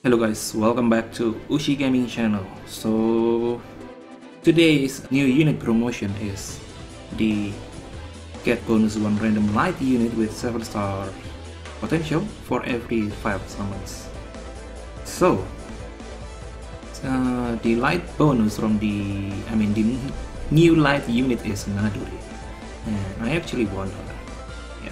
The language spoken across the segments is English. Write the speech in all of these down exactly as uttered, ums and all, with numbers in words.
Hello guys, welcome back to Ushi Gaming channel. So today's new unit promotion is the get bonus one random light unit with seven star potential for every five summons. So uh, the light bonus from the I mean the new light unit is Nadori, and I actually want her. Yeah.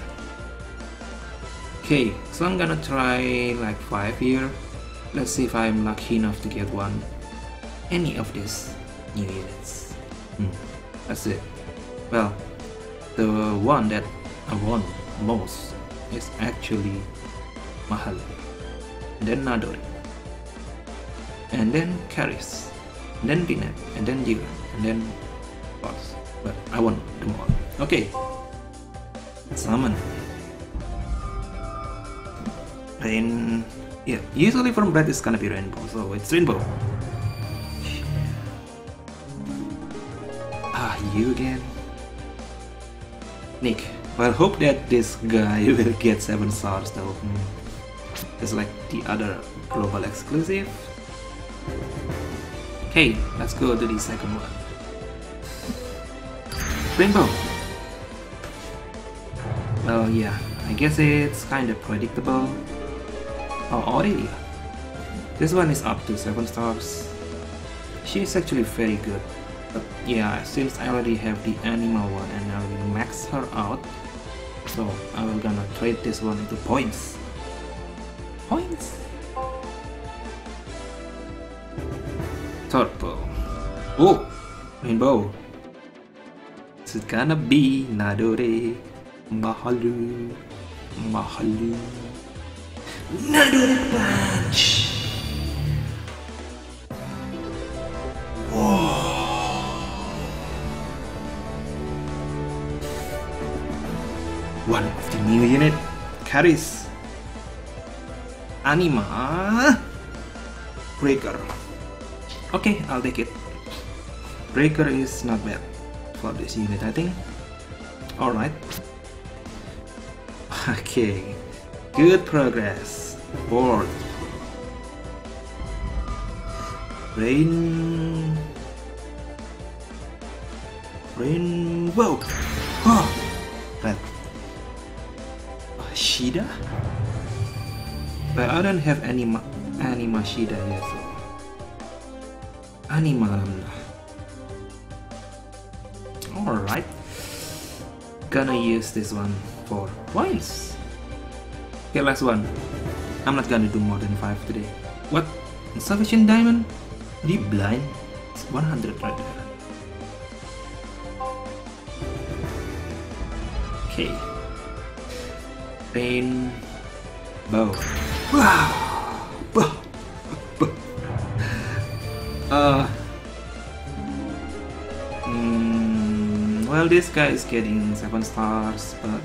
Okay, so I'm gonna try like five here. Let's see if I'm lucky enough to get one, any of these new units. Hmm, that's it. Well, the one that I want most is actually Mahalo, then Nadori, and then Karis, and then Binet, and then Jiren, and then Boss. But I want them all. Okay, summon. And yeah, usually from red is gonna be rainbow, so it's rainbow. Ah, you again, Nick. Well, hope that this guy will get seven stars though. Hmm. It's like the other global exclusive. Okay, let's go to the second one. Rainbow. Well, yeah, I guess it's kind of predictable. Oh, Aurelia. This one is up to seven stars. She is actually very good. But yeah, since I already have the animal one and I will max her out, so I will gonna trade this one into points. Points? Turbo. Oh! Rainbow. It's gonna be Nadori. Mahalo. Mahalo. Nadori punch! Whoa! One of the new unit, Karis, Anima, Breaker. Okay, I'll take it. Breaker is not bad for this unit, I think. Alright. Okay. Good progress. Board. Rain. Rainbow. Oh. Red. Shida? But I don't have any ma Anima Shida yet. So. Anima Lambda. Alright. Gonna use this one for points. Okay, last one. I'm not gonna do more than five today. What? Insufficient diamond? Deep blind? It's one hundred right there. Okay. Rain bow. Wow. uh. Mm, well, this guy is getting seven stars, but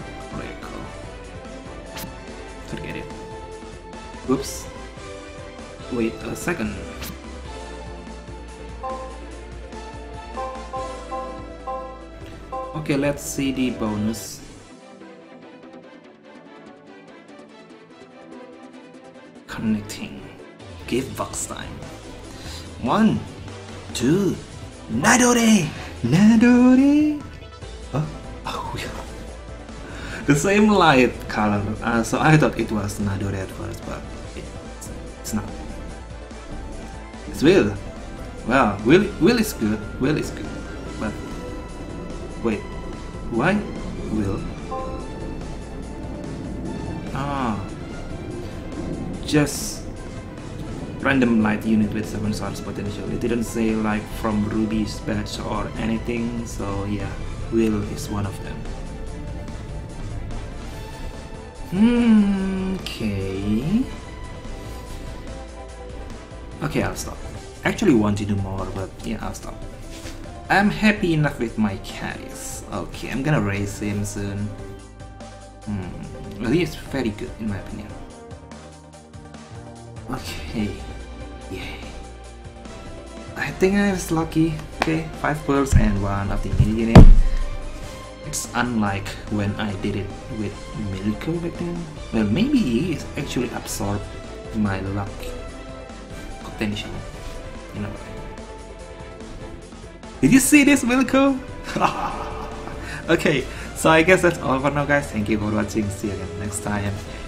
forget it. Oops. Wait a second. Okay, let's see the bonus. Connecting. Give Vox time. One, two, Nadori! Nadori! Oh, oh yeah. The same light color, uh, so I thought it was Nadori at first, but it's, it's not. It's Will. Well, Will, Will is good. Will is good, but wait, why Will? Ah, just random light unit with seven stars potential. It didn't say like from Ruby's batch or anything, so yeah, Will is one of them. Hmm, okay. Okay, I'll stop. Actually want to do more, but yeah, I'll stop. I'm happy enough with my Karis. Okay, I'm gonna raise him soon. Hmm, well, he is very good in my opinion. Okay, yay. I think I was lucky. Okay, five pearls and one of the new unit. It's unlike when I did it with Milko back then. Well, maybe he actually absorbed my luck potential. You know. Did you see this, Wilco? Okay, so I guess that's all for now, guys. Thank you for watching. See you again next time.